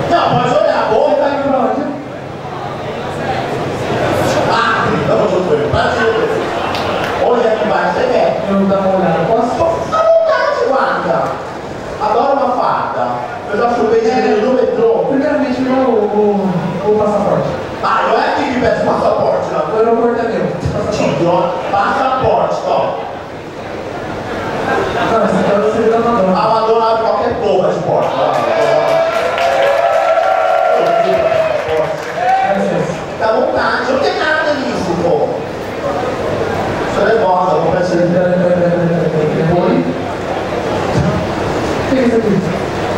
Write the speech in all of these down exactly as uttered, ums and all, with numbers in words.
Não, pode olhar, boa. Você tá indo pra onde? Ah, então eu tô indo pra ti. Onde é que vai? Você quer? Eu vou dar uma olhada. Posso? Fica à vontade, guarda. Adoro uma farda. Eu já chupei dinheiro no metrô. Primeiramente, me dá o, o, o passaporte. Ah, não é aqui que peça passaporte, não. O aeroporto é meu. Passaporte. Passaporte, ó. Não, esse aqui é o serviço da Madonna. A Madonna abre qualquer porra de porta. Fica à vontade, não tem nada nisso, pô. Sou nervosa, vou pra você. O que é isso aqui?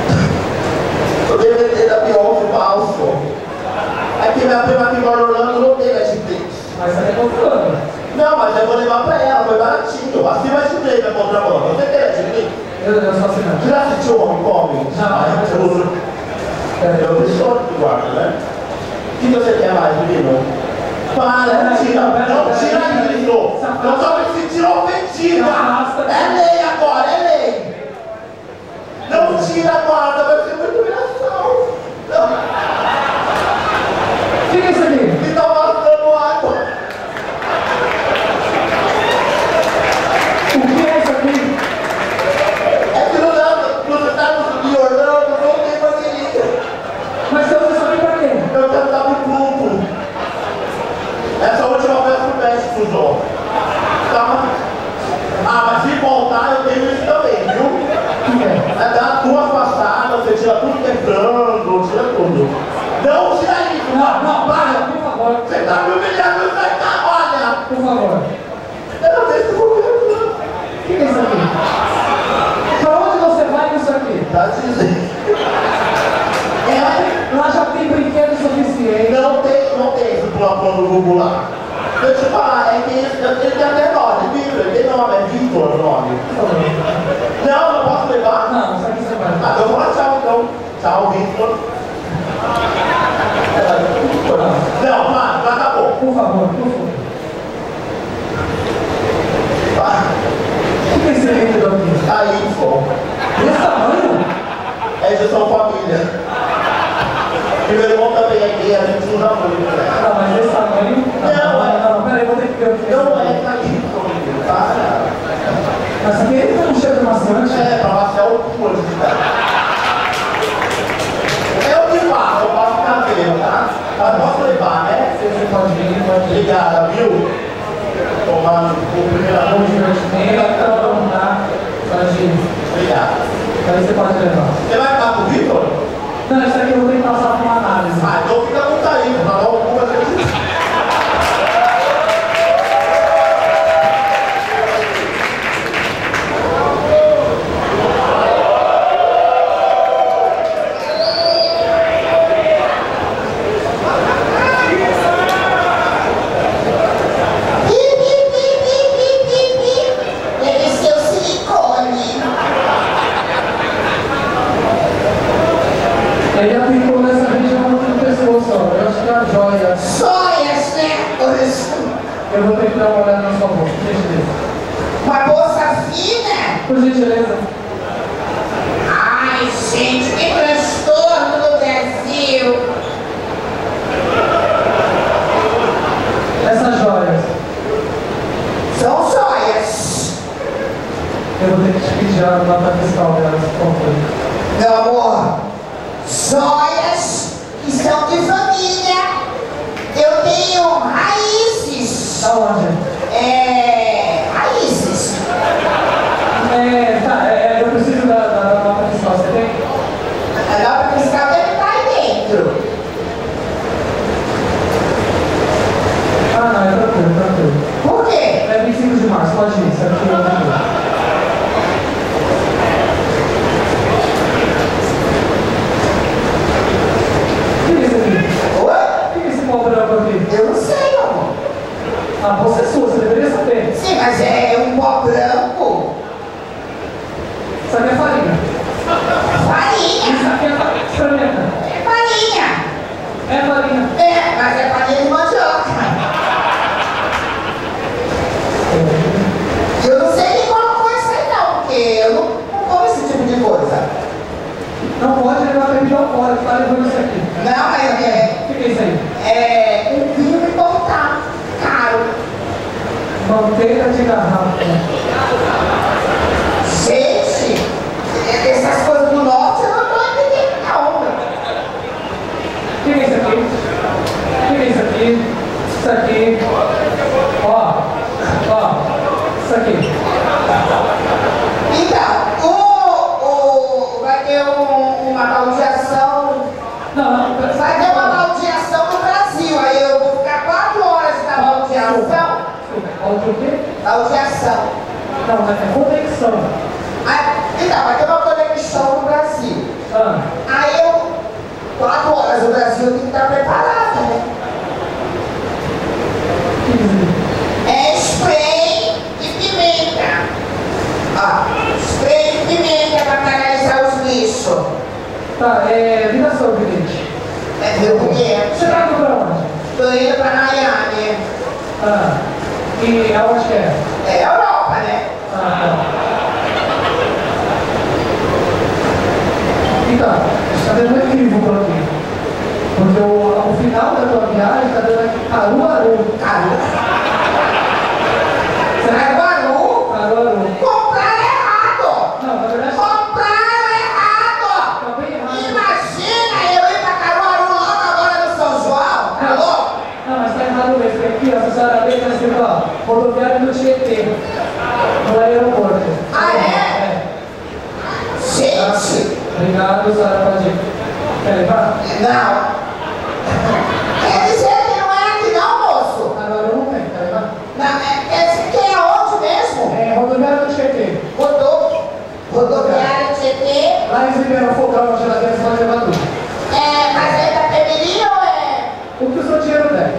O D V D da Beyoncé falso. É que minha prima que mora em Orlando não tem Netflix. Mas você tá comprando. Não, mas eu vou levar pra ela, foi baratinho. Assim vai te ter minha contrabanda. Você tem Netflix? Eu, eu sou assinante. Você já assistiu o Homem Come? Já, Ai, já. eu juro. Eu preciso que guarda, né? O que você quer mais, menino? Para, não tira, não tira isso. Eu só me sentir ofendida. É lei agora, é lei. Não tira a guarda, vai ser muito humilhação. Não. O que é isso aqui? Me tá passando água. O que é isso aqui? É que não dá, não tá no Orlando, não tem bateria. Mas você usa isso aqui pra quê? Eu quero dar pro grupo. Essa última vez que o México usou. Tá? Ah, mas se voltar eu tenho isso também, viu? O que é? É dar duas passadas, você tira tudo quebrando, tira tudo. Não tira isso! Não, não, para, por favor. Você tá me humilhando, você tá, olha! Por favor. Eu não sei se eu vou ver. O que é isso aqui? Pra onde você vai com isso aqui? Tá dizendo. É, Lá já tem brinquedo suficiente. não tem, não tem esse pula-pula do Google lá. Deixa eu te falar, é que ele, ele tem até nome, Vitor, ele tem nome, é Vitor o nome. Não, não posso levar? Não, isso aqui você vai. Ah, eu vou falar tchau então. Tchau, Vitor. Não, vai, já acabou. Por favor, por favor. Vai. O que é esse líquido aqui? Aí, pô. Desse tamanho? É edição família. E meu irmão também aqui, a gente usa muito, né? Não, mas desse tamanho... Não, é. Não, não, peraí, vou ter que ver o que é. Não é caído, para. Mas isso aqui tem um cheiro maçante. É, pra vaciar o cu hoje, cara. É o que faço, eu faço cabelo, tá? Mas posso levar, né? Você pode vir, pode vir. Obrigada, viu? Tomar o primeiro Bom anúncio. divertimento, então vamos lá. Pode ir. Obrigado. Aí você pode levar. Você vai ficar com o Vitor? Não, isso aqui eu vou ter que passar por uma análise. Ah, então fica com o Taíno, pra dar o cu a gente. Ele aplicou nessa região aqui no pescoço, ó. Eu acho que é a joia. Joias, né? Eu vou ter que dar uma olhada na sua bolsa, por gentileza. Uma bolsa fina? Por gentileza. Ai, gente, que transtorno no Brasil. Essas joias. São joias. Eu vou ter que te pedir a nota fiscal delas, por favor. Meu amor, joias que são de família. Eu tenho raízes. Da onde? É. Raízes. É, tá, é, eu preciso da, da, da nota fiscal, você tem? A nota fiscal deve estar aí dentro. Ah, não, é tranquilo, tranquilo. Por quê? É vinte e cinco de março, pode ir, sabe que eu vou. Eu não sei, meu amor. A bolsa é sua, você deveria saber. Sim, mas é um pó branco. Isso aqui é farinha. Farinha. Isso aqui é farinha. Experimenta. É farinha. É farinha. É, mas é farinha de mandioca. Eu não sei nem qual coisa aí não, porque eu não, não como esse tipo de coisa. Não pode levar bebida alcoólica, tá levando isso aqui? Não, é... é o que, que é isso aí? É um vinho importado, caro. Manteiga de garrafa. Gente, essas coisas do norte eu não estou entendendo não. O que, que é isso aqui? O que, que é isso aqui? Isso aqui. Ó, ó, isso aqui. Então, o, o, vai ter um, uma baldeação. Não, não, vai ter uma baldeação no Brasil. Aí eu vou ficar quatro horas na baldeação. Balde o quê? Baldeação. Não, é conexão. Aí, então, vai ter uma conexão no Brasil. Ah. Aí eu, quatro horas no Brasil, eu tenho que estar preparada, né? É spray de pimenta. Ó, spray de pimenta para canalizar os lixos. Tá, é ligação, bilhete. É meu bilhete. Você tá indo pra onde? Tô indo pra Miami. Ah, e aonde que é? É Europa, né? Ah, tá. Então, está dando um equívoco aqui. Porque o, o final da tua viagem está dando aqui Caruaru. Caruaru? Caruaru? Caruaru. Compraram errado! Não, na verdade... Compraram errado! Tá bem errado. Imagina eu ir pra Caruaru logo agora no São João! Tá louco? Não, mas tá errado mesmo. Porque aqui, ó, essa vez tá escrito, ó, rodoviária do Tietê. No aeroporto. Ah, é? É. Gente! Obrigado, Sara Padilha. Quer levar? Não! Quer dizer que não é aqui não, moço? Agora não tem, quer levar? Não, é, é, que é onde mesmo? É, rodoviária do Tietê. Rodô, rodoviária Tietê. Lá eles liberam fogão, a geladeira, você pode levar tudo. É, mas é da Pemirim ou é? O que o seu dinheiro der.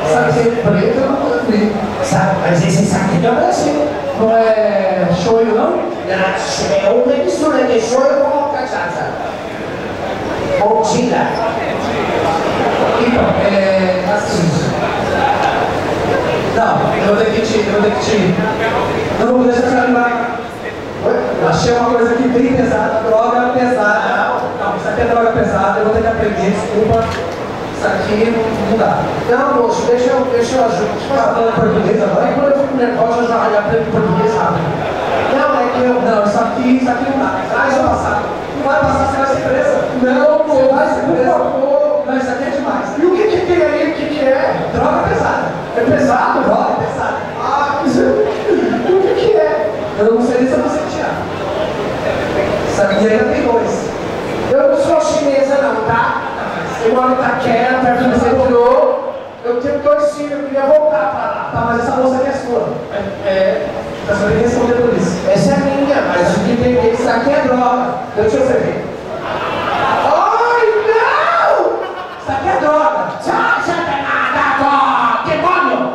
Sabe ser preto, eu não vi. Sabe, mas esse saquinho é Brasil. Não é shoyu, não? É uma mistura de shoyu com cachaça. Ou tira. Então, é assim. Não, eu vou ter que te. Eu vou ter que te. Não vou deixar você animar. Achei uma coisa aqui bem pesada, droga pesada. Não, isso aqui é droga pesada, eu vou ter que aprender, desculpa. Isso aqui não dá. Não, moço, deixa eu, deixa eu ajudar. Você tá falando português agora? Aí quando eu fico nervoso, eu já aprendo português rápido. Não, é que eu... Não, isso aqui, isso aqui não dá. Ah, isso vai passar. Não vai passar, você vai ser presa. Não, você vai ser presa. Não, isso aqui é demais. E o que que tem aí? O que que é? Droga pesada. É pesado? Droga pesada. Ah, mas eu... o que que é? Eu não sei nem se eu vou ser tirar. Isso aqui ainda tem dois. Eu não sou chinesa não, tá? Eu moro em Itaquera, perto do metrô. Eu tenho dois filhos, eu queria voltar pra lá. Tá, mas essa moça aqui é sua. É, é, você vai ter que responder por isso. Essa é minha, mas o que tem isso aqui é droga. Deixa eu ver. Ai, não! Isso aqui é droga. Tchau, Satanás, demônio!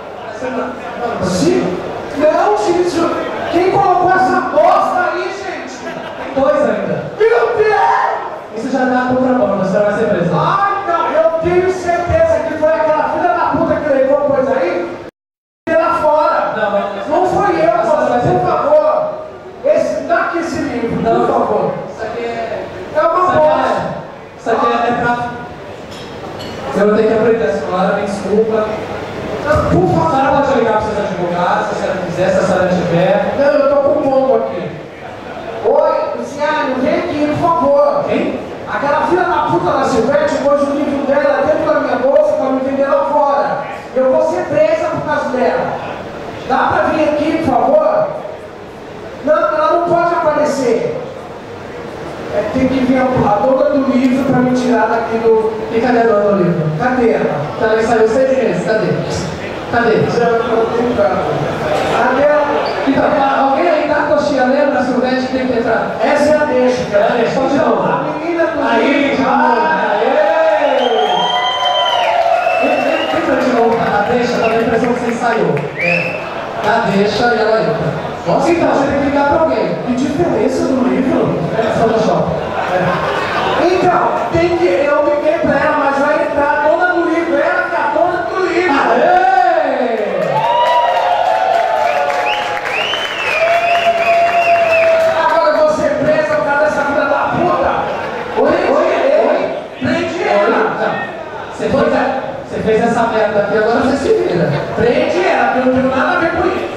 Sim? Não, gente, quem colocou essa bosta aí, gente? Tem dois ainda. Meu Deus! Isso já dá contrabando, você vai ser preso. Ai, não, eu tenho certeza que foi aquela filha da puta que levou coisa aí e lá fora. Não, não. Não foi eu, moça, por favor. Esse, dá aqui esse livro, Não, por favor. Isso aqui é. É uma Isso aqui bosta. é. Isso aqui é, é pra. Eu vou ter que aprender a senhora, me desculpa. Não, por A senhora favor. pode ligar para os seus advogados, se a senhora quiser, se a senhora tiver. Não, eu tô com um pombo aqui. Oi, Luciano, vem aqui, por favor. Quem? Aquela filha da puta da Silvete pôs o livro dela dentro da minha bolsa pra me vender lá fora. Eu vou ser presa por causa dela. Dá pra vir aqui, por favor? Não, ela não pode aparecer. É, tem que vir a, a dona do livro pra me tirar daqui do... E cadê a dona do livro? Cadê ela? Ela saiu seis meses, cadê? Cadê? Cadê ela? Então, alguém aí dá a coxinha, lembra a Silvete que tem que entrar? Essa é a deixa, cara. É, deixa, de novo. A menina do Aí, livro. de novo. Aê! Entra de novo, a deixa, dá a impressão que você ensaiou. É. A deixa e ela entra. Nossa, então, você tem que ligar pra alguém. Que diferença do livro? É, Photoshop. É. Então, tem que... Eu liguei pra ela, mas vai entrar a dona do livro. Ela que é a dona do livro. Aê! Agora eu vou ser presa por causa dessa filha da puta. Oi, Prende oi, ele. oi. Prende Oi, ela. não. Você fez, a- você fez essa merda aqui, agora você se vira. Prende ela, que eu não tenho nada a ver com isso.